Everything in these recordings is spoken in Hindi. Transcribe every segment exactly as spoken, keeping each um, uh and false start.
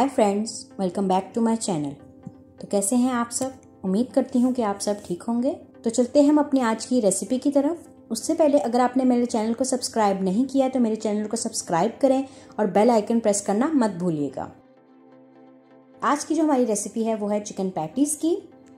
Hi friends, welcome back to my channel. तो कैसे हैं आप सब? उम्मीद करती हूँ कि आप सब ठीक होंगे। तो चलते हैं हम अपनी आज की रेसिपी की तरफ। उससे पहले अगर आपने मेरे चैनल को सब्सक्राइब नहीं किया तो मेरे चैनल को सब्सक्राइब करें और बेल आइकन प्रेस करना मत भूलिएगा। आज की जो हमारी रेसिपी है वो है चिकन पैटीज की।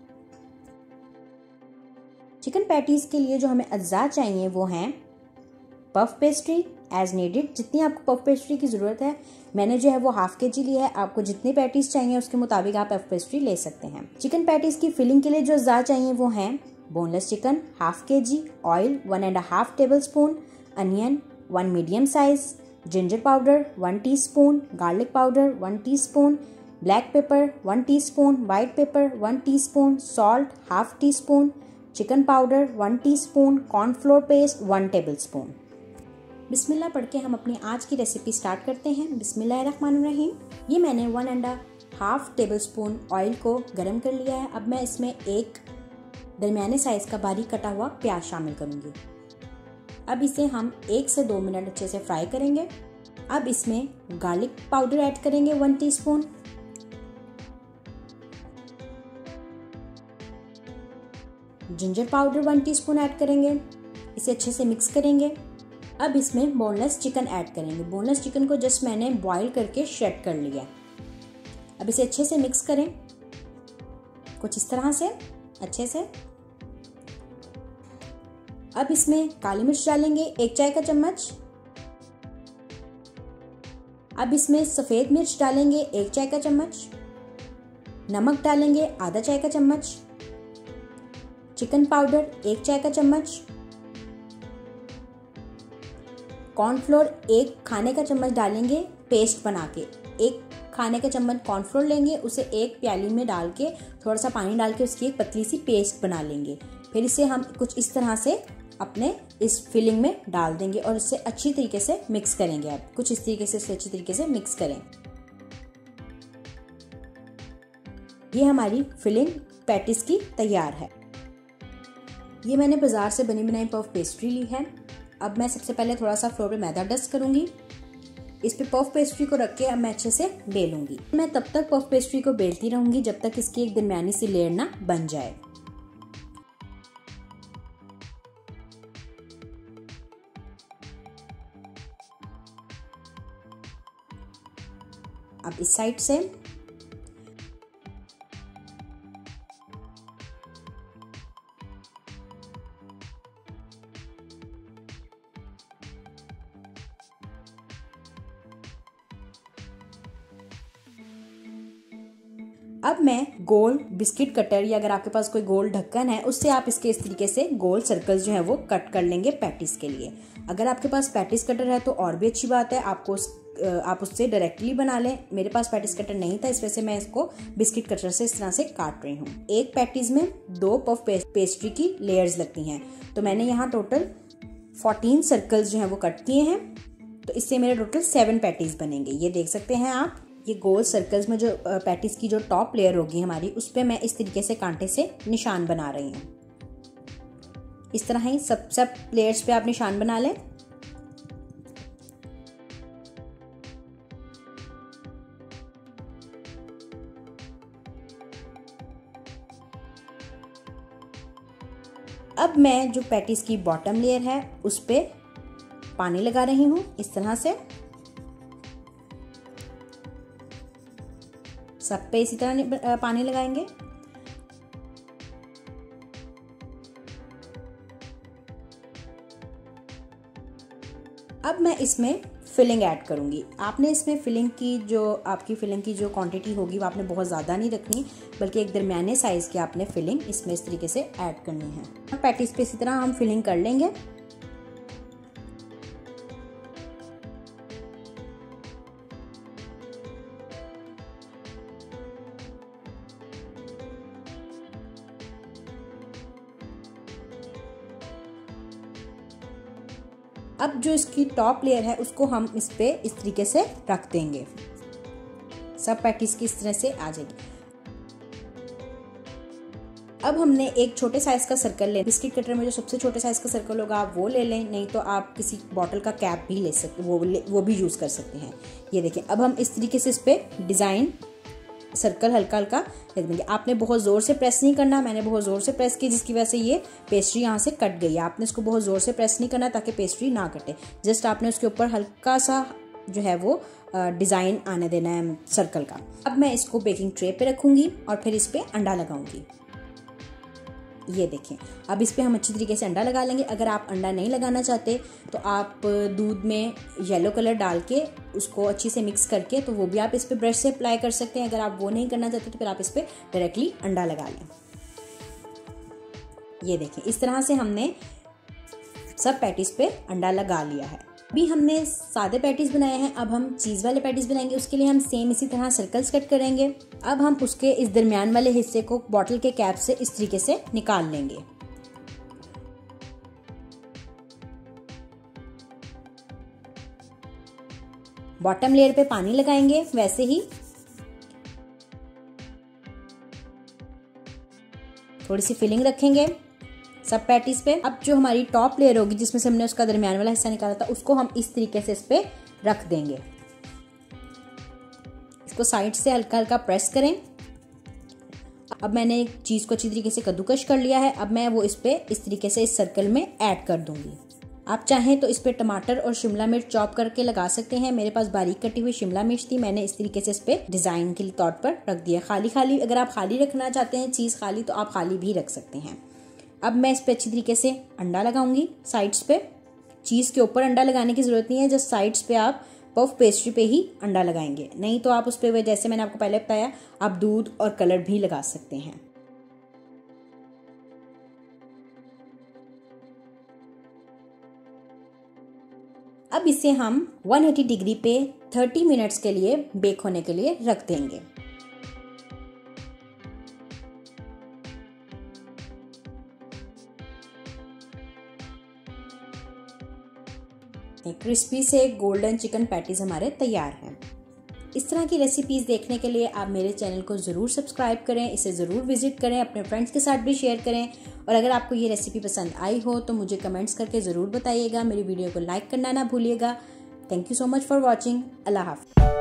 चिकन पैटीज के लिए जो हमें अज्जा चाहिए वो हैं पफ पेस्ट्री एज नीडेड। जितनी आपको पफ पेस्ट्री की ज़रूरत है मैंने जो है वो हाफ के जी लिया है। आपको जितनी पैटीज चाहिए उसके मुताबिक आप पफ पेस्ट्री ले सकते हैं। चिकन पैटीज की फिलिंग के लिए जो अज्जा चाहिए वो हैं boneless chicken half K G, oil one and half tablespoon, onion one medium size, ginger powder one teaspoon, garlic powder one teaspoon, black pepper one teaspoon, white pepper one teaspoon, salt half teaspoon, chicken powder one teaspoon, cornflour paste one tablespoon. बिस्मिल्लाह पढ़ के हम अपनी आज की रेसिपी स्टार्ट करते हैं। बिस्मिल्लाहिर्रहमानिर्रहीम। ये मैंने one and half tablespoon oil को गरम कर लिया है। अब मैं इसमें एक दरमियाने साइज़ का बारीक कटा हुआ प्याज शामिल करूंगी। अब इसे हम एक से दो मिनट अच्छे से फ्राई करेंगे। अब इसमें गार्लिक पाउडर ऐड करेंगे one teaspoon, ginger powder one teaspoon add करेंगे। इसे अच्छे से मिक्स करेंगे। अब इसमें बोनलेस चिकन ऐड करेंगे। बोनलेस चिकन को जस्ट मैंने बॉईल करके श्रेड कर लिया। अब इसे अच्छे से मिक्स करें, कुछ इस तरह से अच्छे से। अब इसमें काली मिर्च डालेंगे एक चाय का चम्मच। अब इसमें सफेद मिर्च डालेंगे एक चाय का चम्मच, नमक डालेंगे आधा चाय का चम्मच, चिकन पाउडर एक चाय का चम्मच, कॉर्नफ्लोर एक खाने का चम्मच डालेंगे पेस्ट बना के। एक खाने का चम्मच कॉर्नफ्लोर लेंगे, उसे एक प्याली में डाल के थोड़ा सा पानी डाल के उसकी एक पतली सी पेस्ट बना लेंगे। फिर इसे हम कुछ इस तरह से अपने इस फिलिंग में डाल देंगे और इससे अच्छी तरीके से मिक्स करेंगे। अब कुछ इस तरीके से इसे अच्छी तरीके से मिक्स करें। ये हमारी फिलिंग पैटीज की तैयार है। ये मैंने बाजार से बनी बनाई पफ पेस्ट्री ली है। अब मैं सबसे पहले थोड़ा सा फ्लोर पे मैदा डस्ट करूंगी। इस पे पफ पेस्ट्री को रख के अब मैं अच्छे से बेलूंगी। मैं तब तक पफ पेस्ट्री को बेलती रहूंगी जब तक इसकी एक दरमियानी सी लेयर ना बन जाए। अब इस साइड से अब मैं गोल बिस्किट कटर या अगर आपके पास कोई गोल ढक्कन है उससे आप इसके इस तरीके से गोल सर्कल्स जो है वो कट कर लेंगे पैटीज के लिए। अगर आपके पास पैटीज कटर है तो और भी अच्छी बात है, आपको उस, आप उससे डायरेक्टली बना लें। मेरे पास पैटीज कटर नहीं था, इस वजह से मैं इसको बिस्किट कटर से इस तरह से काट रही हूँ। एक पैटीज में दो पफ पेस्ट्री की लेयर्स लगती हैं, तो मैंने यहाँ टोटल फोर्टीन सर्कल्स जो है वो कट किए हैं। तो इससे मेरे टोटल सेवन पैटीज बनेंगे। ये देख सकते हैं आप, ये गोल सर्कल्स में जो पैटीज की जो टॉप लेयर होगी हमारी उस पे मैं इस तरीके से कांटे से निशान बना रही हूँ। इस तरह ही सब सब लेयर्स पे आप निशान बना लें। अब मैं जो पैटीज की बॉटम लेयर है उस पे पानी लगा रही हूँ इस तरह से। सब पे इसी तरह पानी लगाएंगे। अब मैं इसमें फिलिंग ऐड करूंगी। आपने इसमें फिलिंग की जो आपकी फिलिंग की जो क्वांटिटी होगी वो आपने बहुत ज़्यादा नहीं रखनी, बल्कि एक दरमियाने साइज़ की आपने फिलिंग इसमें इस तरीके से ऐड करनी है। पैटीज पे इसी तरह हम फिलिंग कर लेंगे। अब जो इसकी टॉप लेयर है उसको हम इस पे इस तरीके से रख देंगे। सब पैटीज की इस तरह से आ जाएगी। अब हमने एक छोटे साइज का सर्कल ले, बिस्किट कटर में जो सबसे छोटे साइज का सर्कल होगा आप वो ले लें, नहीं तो आप किसी बॉटल का कैप भी ले सकते, वो वो भी यूज कर सकते हैं। ये देखिए, अब हम इस तरीके से इस पे डिजाइन सर्कल हल्का हल्का लिख देंगे। आपने बहुत जोर से प्रेस नहीं करना, मैंने बहुत जोर से प्रेस की जिसकी वजह से ये पेस्ट्री यहाँ से कट गई है। आपने इसको बहुत जोर से प्रेस नहीं करना ताकि पेस्ट्री ना कटे, जस्ट आपने उसके ऊपर हल्का सा जो है वो डिजाइन आने देना है सर्कल का। अब मैं इसको बेकिंग ट्रे पे रखूंगी और फिर इस पे अंडा लगाऊंगी। ये देखें, अब इस पे हम अच्छी तरीके से अंडा लगा लेंगे। अगर आप अंडा नहीं लगाना चाहते तो आप दूध में येलो कलर डाल के उसको अच्छी से मिक्स करके तो वो भी आप इस पे ब्रश से अप्लाई कर सकते हैं। अगर आप वो नहीं करना चाहते तो फिर आप इस पे डायरेक्टली अंडा लगा लें। ये देखें, इस तरह से हमने सब पैटीज पे अंडा लगा लिया है। अभी हमने सादे पैटीज बनाए हैं, अब हम चीज़ वाले पैटीज बनाएंगे। उसके लिए हम सेम इसी तरह सर्कल्स कट करेंगे। अब हम उसके इस दरमियान वाले हिस्से को बॉटल के कैप से इस तरीके से निकाल लेंगे। बॉटम लेयर पे पानी लगाएंगे वैसे ही, थोड़ी सी फिलिंग रखेंगे सब पैटीज पे। अब जो हमारी टॉप लेयर होगी जिसमें से हमने उसका दरमियान वाला हिस्सा निकाला था, उसको हम इस तरीके से इस पे रख देंगे। इसको साइड से हल्का हल्का प्रेस करें। अब मैंने एक चीज को अच्छी तरीके से कद्दूकश कर लिया है। अब मैं वो इस पे इस तरीके से इस सर्कल में ऐड कर दूंगी। आप चाहें तो इस पे टमाटर और शिमला मिर्च चॉप करके लगा सकते हैं। मेरे पास बारीक कटी हुई शिमला मिर्च थी, मैंने इस तरीके से इस पे डिजाइन के तौर पर रख दिया। खाली खाली अगर आप खाली रखना चाहते हैं चीज खाली, तो आप खाली भी रख सकते हैं। अब मैं इस पे अच्छी तरीके से अंडा लगाऊंगी साइड्स पे। चीज के ऊपर अंडा लगाने की जरूरत नहीं है, जस्ट साइड्स पे आप पफ पेस्ट्री पे ही अंडा लगाएंगे, नहीं तो आप उस पे जैसे मैंने आपको पहले बताया आप दूध और कलर भी लगा सकते हैं। अब इसे हम एक सौ अस्सी डिग्री पे तीस मिनट्स के लिए बेक होने के लिए रख देंगे। क्रिस्पी से गोल्डन चिकन पैटीज हमारे तैयार हैं। इस तरह की रेसिपीज देखने के लिए आप मेरे चैनल को ज़रूर सब्सक्राइब करें, इसे ज़रूर विजिट करें, अपने फ्रेंड्स के साथ भी शेयर करें। और अगर आपको ये रेसिपी पसंद आई हो तो मुझे कमेंट्स करके ज़रूर बताइएगा। मेरी वीडियो को लाइक करना ना भूलिएगा। Thank you so much for watching. अल्लाह हाफ़िज़।